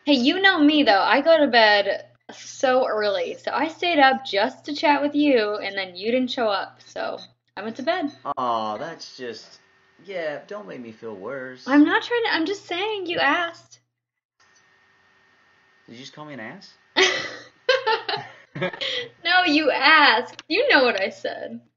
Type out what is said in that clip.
Hey, you know me though. I go to bed so early. So I stayed up just to chat with you, and then you didn't show up. So I went to bed. Aw, that's just. Yeah, don't make me feel worse. I'm not trying to, I'm just saying you asked. Did you just call me an ass? No, you asked. You know what I said.